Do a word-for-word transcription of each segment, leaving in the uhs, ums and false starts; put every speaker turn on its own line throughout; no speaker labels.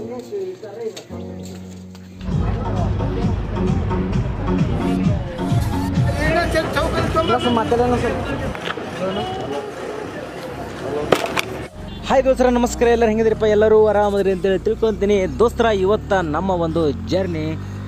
Hi ದೋಸ್ತರ, ನಮಸ್ಕಾರ. ಎಲ್ಲರೂ ಹೆಂಗಿದ್ರಪ್ಪ? ಎಲ್ಲರೂ ಆರಾಮದ್ರಿ ಅಂತೇಳಿ ತಿಳ್ಕೊತೀನಿ. ದೋಸ್ತರ, ಇವತ್ತು ನಮ್ಮ ಒಂದು ಜರ್ನಿ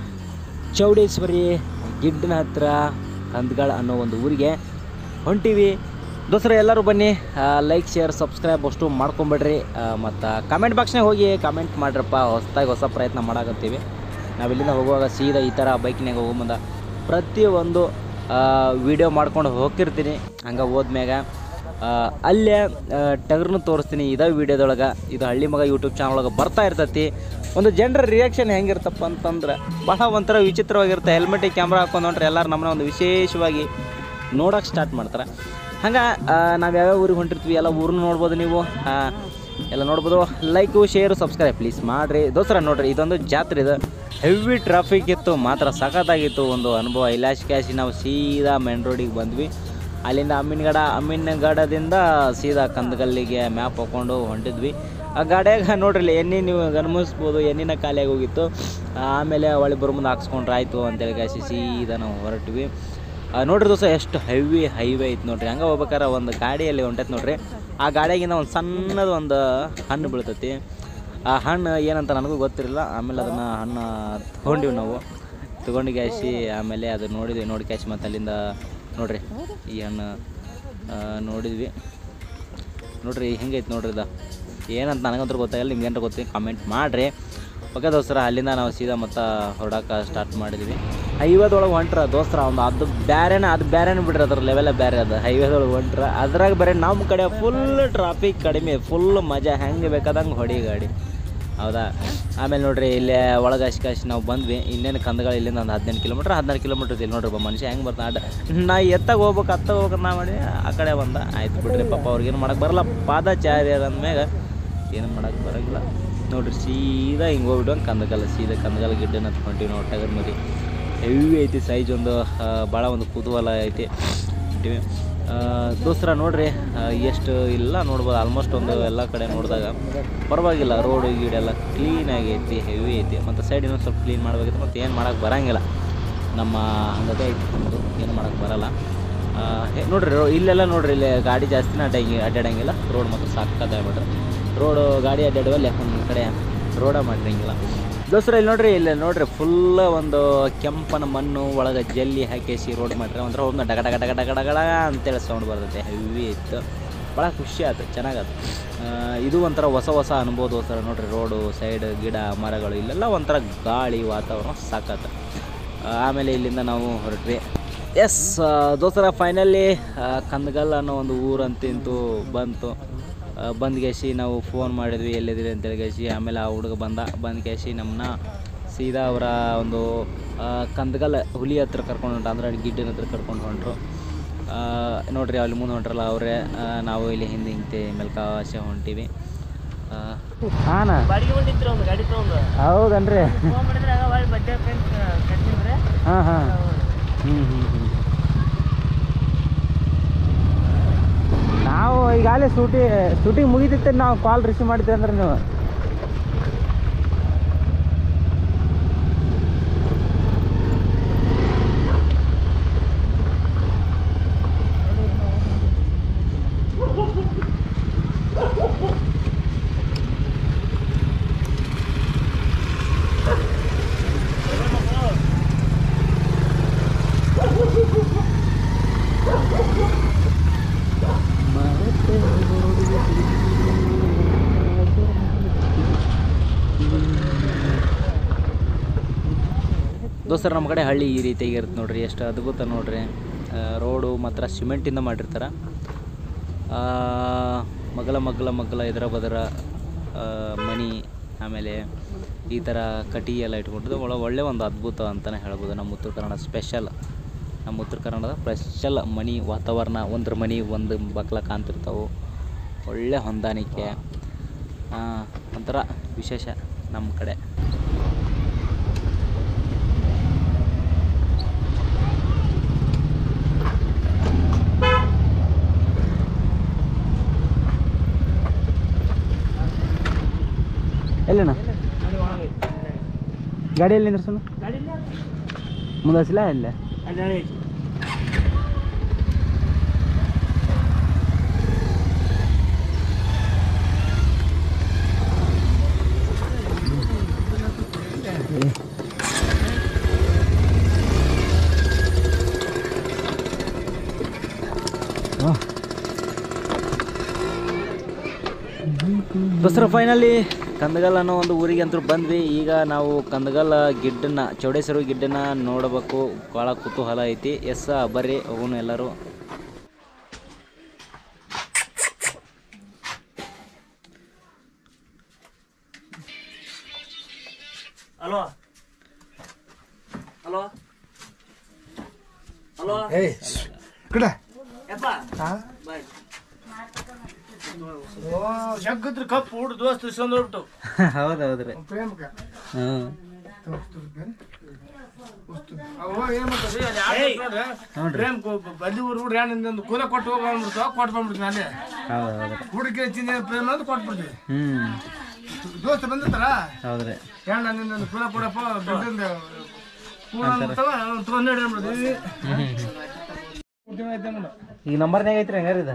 ಚೌಡೇಶ್ವರಿ ಗಿಡ್ಡನ ಹತ್ರ ಕಂದಗಾಳ ಅನ್ನೋ ಒಂದು ಊರಿಗೆ ಹೊಂಟೀವಿ. ದೋಸ್ತರ, ಎಲ್ಲರೂ ಬನ್ನಿ, ಲೈಕ್ ಶೇರ್ ಸಬ್ಸ್ಕ್ರೈಬ್ ಅಷ್ಟು ಮಾಡ್ಕೊಂಬಿಡ್ರಿ. ಮತ್ತು ಕಮೆಂಟ್ ಬಾಕ್ಸ್ನಾಗ ಹೋಗಿ ಕಮೆಂಟ್ ಮಾಡ್ರಪ್ಪ. ಹೊಸದಾಗಿ ಹೊಸ ಪ್ರಯತ್ನ ಮಾಡಾಕತ್ತೀವಿ. ನಾವಿಲ್ಲಿಂದ ಹೋಗುವಾಗ ಸೀದಾ ಈ ಥರ ಬೈಕ್ನಾಗ ಹೋಗೋ ಮುಂದೆ ಪ್ರತಿಯೊಂದು ವಿಡಿಯೋ ಮಾಡ್ಕೊಂಡು ಹೋಗ್ತಿರ್ತೀನಿ. ಹಂಗೆ ಹೋದ್ಮ್ಯಾಗ ಅಲ್ಲೇ ಟಗರ್ನು ತೋರಿಸ್ತೀನಿ ಇದೇ ವೀಡಿಯೋದೊಳಗೆ. ಇದು ಹಳ್ಳಿ ಮಗ ಯೂಟ್ಯೂಬ್ ಚಾನಲ್ ಒಳಗೆ ಬರ್ತಾ ಇರ್ತೈತಿ. ಒಂದು ಜನರ ರಿಯಾಕ್ಷನ್ ಹೆಂಗಿರ್ತಪ್ಪ ಅಂತಂದ್ರೆ ಬಹಳ ಒಂಥರ ವಿಚಿತ್ರವಾಗಿರುತ್ತೆ. ಹೆಲ್ಮೆಟಿಗೆ ಕ್ಯಾಮ್ರಾ ಹಾಕೊಂಡು ಹೊಂಟ್ರೆ ಎಲ್ಲರೂ ನಮ್ಮನ್ನ ಒಂದು ವಿಶೇಷವಾಗಿ ನೋಡೋಕೆ ಸ್ಟಾರ್ಟ್ ಮಾಡ್ತಾರೆ. ಹಂಗೆ ನಾವು ಯಾವ್ಯಾವ ಊರಿಗೆ ಹೊಂಟಿರ್ತೀವಿ ಎಲ್ಲ ಊರನ್ನ ನೋಡ್ಬೋದು. ನೀವು ಎಲ್ಲ ನೋಡ್ಬೋದು. ಲೈಕು ಶೇರು ಸಬ್ಸ್ಕ್ರೈಬ್ ಪ್ಲೀಸ್ ಮಾಡಿರಿ. ದೋಸ್ತರ ನೋಡಿರಿ, ಇದೊಂದು ಜಾತ್ರೆ. ಇದು ಹೆವಿ ಟ್ರಾಫಿಕ್ ಇತ್ತು, ಮಾತ್ರ ಸಖತ್ತಾಗಿತ್ತು ಒಂದು ಅನುಭವ. ಇಲಾಶ್ ಕ್ಯಾಶಿ ನಾವು ಸೀದಾ ಮೇನ್ ರೋಡಿಗೆ ಬಂದ್ವಿ. ಅಲ್ಲಿಂದ ಅಮ್ಮಿನಗಡ ಅಮ್ಮಿನಗಡದಿಂದ ಸೀದಾ ಕಂದಗಲ್ಲಿಗೆ ಮ್ಯಾಪ್ ಹಾಕ್ಕೊಂಡು ಹೊಂಟಿದ್ವಿ. ಆ ಗಾಡಿಯಾಗ ನೋಡ್ರಿ ಎಣ್ಣೆ ನೀವು ಗಮನಿಸ್ಬೋದು, ಎಣ್ಣಿನ ಖಾಲಿಯಾಗಿ ಹೋಗಿತ್ತು. ಆಮೇಲೆ ಒಳ್ಳೆ ಬರೋ ಮುಂದೆ ಹಾಕ್ಸ್ಕೊಂಡ್ರೆ ಆಯಿತು ಅಂತೇಳಿ ಗಾಸಿ ಸೀದಾ ನಾವು ಹೊರಟ್ವಿ. ನೋಡ್ರಿ ದೋಸ್ತ, ಎಷ್ಟು ಹೆವಿ ಹೈವೇ ಐತೆ ನೋಡ್ರಿ. ಹಂಗೆ ಹೋಗ್ಬೇಕಾರೆ ಒಂದು ಗಾಡಿಯಲ್ಲಿ ಹೊಂಟೈತೆ ನೋಡ್ರಿ. ಆ ಗಾಡಿಯಾಗಿಂದ ಒಂದು ಸಣ್ಣದು ಒಂದು ಹಣ್ಣು ಬೀಳ್ತೈತಿ. ಆ ಹಣ್ಣು ಏನಂತ ನನಗೂ ಗೊತ್ತಿರಲಿಲ್ಲ. ಆಮೇಲೆ ಅದನ್ನು ಹಣ್ಣು ತೊಗೊಂಡಿವಿ ನಾವು. ತೊಗೊಂಡು ಕ್ಯಾಶಿ ಆಮೇಲೆ ಅದು ನೋಡಿದ್ವಿ. ನೋಡಿ ಕ್ಯಾಶಿ ಮತ್ತು ಅಲ್ಲಿಂದ ನೋಡ್ರಿ ಈ ಹಣ್ಣು ನೋಡಿದ್ವಿ. ನೋಡ್ರಿ ಹೆಂಗೈತೆ ನೋಡ್ರಿ. ಇದು ಏನಂತ ನನಗಂತೂ ಗೊತ್ತಾಗಿಲ್ಲ. ನಿಮ್ಗೆ ಏನಾರು ಗೊತ್ತಿ ಕಾಮೆಂಟ್ ಮಾಡಿರಿ. ಓಕೆ ದೋಸ್ತರ, ಅಲ್ಲಿಂದ ನಾವು ಸೀದಾ ಮತ್ತು ಹೊರಡೋಕೆ ಸ್ಟಾರ್ಟ್ ಮಾಡಿದ್ವಿ. ಹೈವೇದೊಳಗೆ ಹೊಂಟ್ರ ದೋಸ್ತರ ಒಂದು ಅದು ಬೇರೆನೇ ಅದು ಬೇರೆನೇ ಬಿಡ್ರಿ. ಅದ್ರ ಲೆವೆಲೇ ಬೇರೆ. ಅದು ಹೈವೇದೊಳಗೆ ಹೊಂಟ್ರ ಅದ್ರಾಗ ಬೇರೆ ನಮ್ಮ ಕಡೆ ಫುಲ್ ಟ್ರಾಫಿಕ್ ಕಡಿಮೆ, ಫುಲ್ ಮಜಾ, ಹೆಂಗೆ ಬೇಕಾದಂಗೆ ಹೊಡಿ ಗಾಡಿ. ಹೌದಾ? ಆಮೇಲೆ ನೋಡ್ರಿ ಇಲ್ಲೇ ಒಳಗೆ ಅಶ್ಕಾಶಿ ನಾವು ಬಂದ್ವಿ. ಇನ್ನೇನು ಕಂದಗಾಳ ಇಲ್ಲಿಂದ ಒಂದು ಹದಿನೆಂಟು ಕಿಲೋಮೀಟ್ರ್ ಹದಿನಾರು ಕಿಲೋಮೀಟ್ರ್ ಇಲ್ಲಿ ನೋಡ್ರಿ. ಮನುಷ್ಯ ಹೆಂಗೆ ಬರ್ತಾ ಅಡ್ಡ ನಾ ಎತ್ತಾಗ ಹೋಗ್ಬೇಕು ಅತ್ತಾಗ ಹೋಗ್ಬೇಕು ನಾ ಮಾಡಿ ಆ ಕಡೆ ಬಂದ. ಆಯ್ತು ಬಿಡ್ರಿ ಪಾಪ, ಅವ್ರಿಗೇನು ಮಾಡೋಕೆ ಬರಲ್ಲ. ಪಾದಚಾರ್ಯರ ಅಂದಮ್ಯಾಗ ಏನು ಮಾಡೋಕೆ ಬರೋಂಗಿಲ್ಲ. ನೋಡಿರಿ ಸೀದಾ ಹಿಂಗೆ ಹೋಗ್ಬಿಟ್ಟು ಕಂದಗಾಲ ಸೀದಾ ಕಂದಗಾಲ ಗಿಡ್ಡನ ಹತ್ಕೊಂತೀವಿ ನಾವು. ಟಗರ್ ಮರಿ ಹೆವಿ ಐತಿ ಸೈಜ್. ಒಂದು ಭಾಳ ಒಂದು ಕುತೂಹಲ ಐತಿ. ದೋಸ್ತರ ನೋಡ್ರಿ ಎಷ್ಟು ಇಲ್ಲ ನೋಡ್ಬೋದು. ಆಲ್ಮೋಸ್ಟ್ ಒಂದು ಎಲ್ಲ ಕಡೆ ನೋಡಿದಾಗ ಪರವಾಗಿಲ್ಲ. ರೋಡು ಗೀಡೆಲ್ಲ ಕ್ಲೀನಾಗಿ ಐತಿ, ಹೆವಿ ಐತಿ. ಮತ್ತು ಸೈಡ್ ಇನ್ನೊಂದು ಸ್ವಲ್ಪ ಕ್ಲೀನ್ ಮಾಡಬೇಕಿತ್ತು. ಮತ್ತು ಏನು ಮಾಡೋಕ್ಕೆ ಬರೋಂಗಿಲ್ಲ. ನಮ್ಮ ಹಂಗದೇ ಐತಿ, ನಮ್ಮದು ಏನು ಮಾಡೋಕ್ಕೆ ಬರೋಲ್ಲ. ನೋಡ್ರಿ ಇಲ್ಲೆಲ್ಲ ನೋಡ್ರಿ, ಇಲ್ಲಿ ಗಾಡಿ ಜಾಸ್ತಿನ ಅಡ್ಡಂಗಿ ಅಡ್ಡಾಡಂಗಿಲ್ಲ. ರೋಡ್ ಮತ್ತು ಸಾಕಾಗ್ಬಿಟ್ರೆ ರೋಡು ಗಾಡಿ ಅಡ್ಡಾಡುವಲ್ಲಿ ಒಂದು ಕಡೆ ರೋಡ ಮಾಡಿರಂಗಿಲ್ಲ. ದೋಸ್ತರ ಇಲ್ಲಿ ನೋಡ್ರಿ, ಇಲ್ಲಿ ನೋಡ್ರಿ ಫುಲ್ ಒಂದು ಕೆಂಪನ ಮಣ್ಣು ಒಳಗೆ ಜಲ್ಲಿ ಹಾಕಿಸಿ ರೋಡ್ ಮಾಡ್ರೆ ಒಂಥರ ಒಂದು ಡಗ ಡಗ ಡಗ ಡಗ ಡಗಡ ಅಂತೇಳಿ ಸೌಂಡ್ ಬರ್ತೈತೆ. ಹೆವಿ ಇತ್ತು, ಭಾಳ ಖುಷಿ ಆಯ್ತು, ಚೆನ್ನಾಗತ್ತು. ಇದು ಒಂಥರ ಹೊಸ ಹೊಸ ಅನುಭವ ದೋಸ್ತರ. ನೋಡ್ರಿ ರೋಡು ಸೈಡ್ ಗಿಡ ಮರಗಳು ಇಲ್ಲೆಲ್ಲ ಒಂಥರ ಗಾಳಿ ವಾತಾವರಣ ಸಾಕತ್ತು. ಆಮೇಲೆ ಇಲ್ಲಿಂದ ನಾವು ಹೊರಟ್ವಿ. ಎಸ್ ದೋಸ್ತರ, ಫೈನಲಿ ಕಂದಗಲ್ ಅನ್ನೋ ಒಂದು ಊರಂತಿಂತೂ ಬಂತು. ಬಂದು ಕ್ಯಾಶಿ ನಾವು ಫೋನ್ ಮಾಡಿದ್ವಿ ಎಲ್ಲಿದ್ದೀರಿ ಅಂತೇಳಿ ಕ್ಯಾಶಿ. ಆಮೇಲೆ ಆ ಹುಡುಗ ಬಂದ. ಬಂದು ಕ್ಯಾಶಿ ನಮ್ಮನ್ನ ಸೀದಾ ಅವರ ಒಂದು ಕಂದಗಲ್ ಹುಲಿ ಹತ್ರ ಕರ್ಕೊಂಡು ಹೊಂಟ, ಅಂದ್ರೆ ಗಿಡ್ಡನ ಹತ್ರ ಕರ್ಕೊಂಡು ಹೊಂಟ್ರು. ನೋಡ್ರಿ ಅಲ್ಲಿ ಮುಂದೆ ಹೊಂಟ್ರಲ್ಲ ಅವರೇ. ನಾವು ಇಲ್ಲಿ ಹಿಂದೆ ಹಿಂದೆ ಮೆಲ್ಕಾಶೆ ಹೊಂಟೀವಿ. ಹಾಂ ಹೌದನ್ರಿ. ಹಾಂ ಹಾಂ ಹ್ಞೂ ಹ್ಞೂ ಹ್ಞೂ ನಾವು ಈಗಾಗಲೇ ಶೂಟಿ ಶೂಟಿಂಗ್ ಮುಗಿದಿತ್ತೆ. ನಾವು ಕಾಲ್ ರಿಸೀವ್ ಮಾಡಿದ್ದೆ ಅಂದ್ರೆ ನೀವು ದೋಸ್ತರ, ನಮ್ಮ ಕಡೆ ಹಳ್ಳಿ ಈ ರೀತಿಯಾಗಿ ಇರುತ್ತೆ ನೋಡ್ರಿ. ಎಷ್ಟು ಅದ್ಭುತ ನೋಡ್ರಿ. ರೋಡು ಮಾತ್ರ ಸಿಮೆಂಟಿಂದ ಮಾಡಿರ್ತಾರೆ. ಮಗಲ ಮಗ್ಗಲ ಮಗ್ಗಲ ಇದರ ಬದರ ಮಣಿ, ಆಮೇಲೆ ಈ ಥರ ಕಟಿ ಎಲ್ಲ ಇಟ್ಕೊಂಡಿದ್ದು ಒಳ ಒಳ್ಳೆ ಒಂದು ಅದ್ಭುತ ಅಂತಲೇ ಹೇಳ್ಬೋದು. ನಮ್ಮ ಉತ್ತರ ಕನ್ನಡ ಸ್ಪೆಷಲ್, ನಮ್ಮ ಉತ್ತರ ಕನ್ನಡದ ಸ್ಪೆಷಲ್ ಮನಿ ವಾತಾವರಣ. ಒಂದ್ರ ಮನೆ ಒಂದು ಬಕ್ಲ ಕಾಣ್ತಿರ್ತಾವೆ, ಒಳ್ಳೆ ಹೊಂದಾಣಿಕೆ, ಒಂಥರ ವಿಶೇಷ ನಮ್ಮ ಕಡೆ. ಎಲ್ಲಿನ ಗಾಡಿಯಲ್ಲಿ ನಿಂದ್ರಸೋಣ ಮುಂದಸಿಲ್ಲ ಇಲ್ಲ ದೋಸ್ತರ ಫೈನಲಿ ಕಂದಗಲ್ ಅನ್ನೋ ಒಂದು ಊರಿಗೆ ಅಂತೂ ಬಂದ್ವಿ. ಈಗ ನಾವು ಕಂದಗಲ್ ಗಿಡ್ಡನ್ನ ಚೌಡೇಶ್ವರ ಗಿಡ್ಡನ್ನ ನೋಡಬೇಕು, ಭಾಳ ಕುತೂಹಲ ಐತಿ. ಎಸ್ ಬರ್ರಿ ಹೋಗೋಣ ಎಲ್ಲರೂ.
ಹಲೋ ಹಲೋ ಹಲೋ
ಕಡೆ
ಬಾಯ್ ಜಗ್ಗದ್ರ ಕಪ್ ಹುಡ್ ದೋಸ್ತ ಇಸ್ಕೊಂಡ್ಬಿಟ್ಟು.
ಹೌದು ಹೌದ್ರಿ. ಹ್ಮ್
ಬದ್ದಿ ಊರು ಹುಡ್ರಿ ಒಂದು ಕೂಲ ಕೊಟ್ಟು ಹೋಗ್ಬಿಡ್ತಾವ ಕೊಟ್ಟು ಬಂದ್ಬಿಡ್ತೀನಿ ಅಲ್ಲೇ
ಹೌದು ಹೌದ್ರಿ.
ಹುಡುಗಿ ಚಿನ್ನ ಪ್ರೇಮ ಅಂತ ಕೊಟ್ಬಿಡ್ತೀವಿ.
ಹ್ಮ್
ದೋಸ್ತ ಬಂದಿರ್ತಾರ
ಹೌದ್ರಿ.
ಹೆಣ್ಣು ನಿಂದೊಂದು ಕೂಲ ಕೊಡಪ್ಪ ದುಡ್ಡಿಂದ ಕೂಲ ತಗೊಂಡು ಹಿಡಿದ್ಬಿಡ್ತೀವಿ.
ಈಗ ನಂಬರ್ನಾಗ ಐತ್ರಿ ಹಂಗಾರ ಇದು.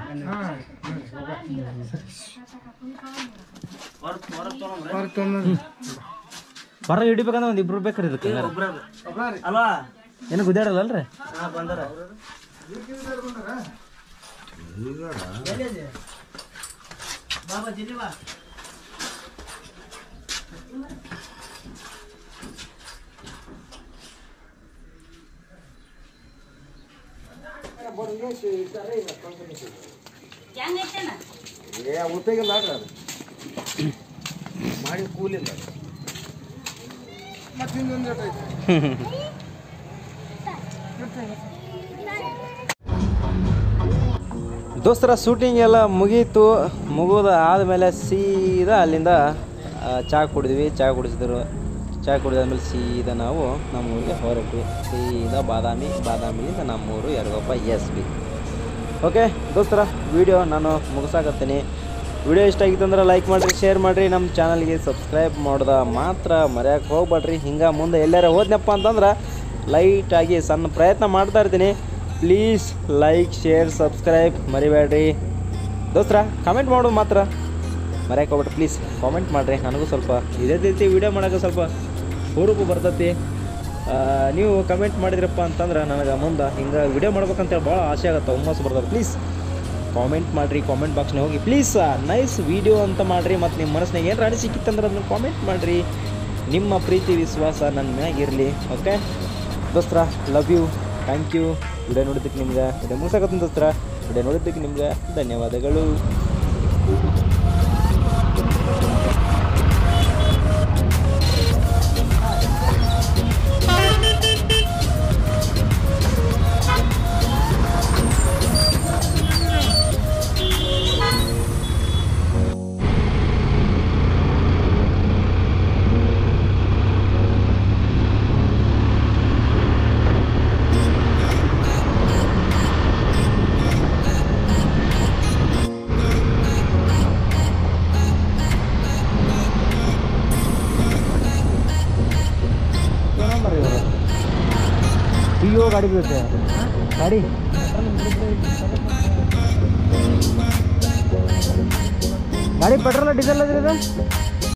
ಹೊರಗೆ ಹಿಡಿಬೇಕಂದ್ರೆ ಒಂದು ಇಬ್ರು ಬೇಕ್ರಿ ಇದಕ್ಕೆ.
ಅಲ್ವಾ
ಏನು ಗುದ್ದಾಡಲ್ಲಲ್ರಿ?
ಬಂದಾರ ಬಾಬಾ ಜಿಲ್ಲಿ ಬಾ.
ಮಾಡಿ ಕೂಲಿಲ್ಲ ಮತ್ತೆ ಇನ್ನೊಂದು
ದೋಸ್ತರ ಶೂಟಿಂಗ್ ಎಲ್ಲ ಮುಗೀತು. ಮುಗಿದ ಆದಮೇಲೆ ಸೀದಾ ಅಲ್ಲಿಂದ ಚಹಾ ಕುಡಿದ್ವಿ. ಚಹಾ ಕುಡಿಸಿದ್ರು. ಚಹಾ ಕುಡಿದಾದ್ಮೇಲೆ ಸೀದಾ ನಾವು ನಮ್ಮೂರಿಗೆ ಹೊರಟ್ವಿ. ಸೀದಾ ಬಾದಾಮಿ, ಬಾದಾಮಿಯಿಂದ ನಮ್ಮೂರು ಯರಗೊಪ್ಪ ಎಸ್ ಬಿ. ಓಕೆ ದೋಸ್ತರ, ವಿಡಿಯೋ ನಾನು ಮುಗಿಸಾಕತ್ತೀನಿ. ವಿಡಿಯೋ ಇಷ್ಟ ಆಗಿತ್ತು ಅಂದ್ರೆ ಲೈಕ್ ಮಾಡಿರಿ, ಶೇರ್ ಮಾಡಿರಿ. ನಮ್ಮ ಚಾನಲ್ಗೆ ಸಬ್ಸ್ಕ್ರೈಬ್ ಮಾಡ್ದ ಮಾತ್ರ ಮರೆಯೋಕೆ ಹೋಗ್ಬೇಡ್ರಿ. ಹಿಂಗೆ ಮುಂದೆ ಎಲ್ಲಾರ ಹೋದ್ನಪ್ಪ ಅಂತಂದ್ರೆ ಲೈಟಾಗಿ ಸಣ್ಣ ಪ್ರಯತ್ನ ಮಾಡ್ತಾ ಇರ್ತೀನಿ. ಪ್ಲೀಸ್ ಲೈಕ್, ಶೇರ್, ಸಬ್ಸ್ಕ್ರೈಬ್ ಮರಿಬೇಡ್ರಿ ದೋಸ್ತರ. ಕಾಮೆಂಟ್ ಮಾಡೋದು ಮಾತ್ರ ಮರೆಯೋಕೆ ಹೋಗ್ಬೇಡ್ರಿ. ಪ್ಲೀಸ್ ಕಾಮೆಂಟ್ ಮಾಡಿರಿ. ನನಗೂ ಸ್ವಲ್ಪ ಇದೇ ರೀತಿ ವಿಡಿಯೋ ಮಾಡೋಕೆ ಸ್ವಲ್ಪ ಹುರುಪು ಬರ್ತೈತಿ. ನೀವು ಕಮೆಂಟ್ ಮಾಡಿದ್ರಪ್ಪ ಅಂತಂದ್ರೆ ನನಗೆ ಮುಂದೆ ಹಿಂಗೆ ವಿಡಿಯೋ ಮಾಡ್ಬೇಕಂತೇಳಿ ಭಾಳ ಆಸೆ ಆಗುತ್ತೆ, ಹುಮ್ಮಸ್ಸು ಬರ್ತದೆ. ಪ್ಲೀಸ್ ಕಾಮೆಂಟ್ ಮಾಡಿರಿ. ಕಾಮೆಂಟ್ ಬಾಕ್ಸ್ನಾಗ ಹೋಗಿ ಪ್ಲೀಸ್ ನೈಸ್ ವಿಡಿಯೋ ಅಂತ ಮಾಡಿರಿ. ಮತ್ತು ನಿಮ್ಮ ಮನಸ್ಸಿನಾಗ ಏನು ರಾಣಿ ಸಿಕ್ಕಿತ್ತಂದ್ರೆ ಅದನ್ನು ಕಾಮೆಂಟ್ ಮಾಡಿರಿ. ನಿಮ್ಮ ಪ್ರೀತಿ ವಿಶ್ವಾಸ ನನ್ನ ಮ್ಯಾಗ ಇರಲಿ. ಓಕೆ ದೋಸ್ತರ, love you, thank you. Video ನೋಡಿದ್ದಕ್ಕೆ ನಿಮ್ಗೆ ವಿಡಿಯೋ ಮುಗಿಸಾಕತ್ತೀನಿ ದೋಸ್ತರ. ವಿಡಿಯೋ ನೋಡಿದ್ದಕ್ಕೆ ನಿಮ್ಗೆ ಧನ್ಯವಾದಗಳು. ಅಯ್ಯೋ ಗಾಡಿ ಬೀಳುತ್ತೆ ಗಾಡಿ ಗಾಡಿ ಪೆಟ್ರೋಲ್ ಡೀಸೆಲ್ ಅದ್ರಿ ಇದು.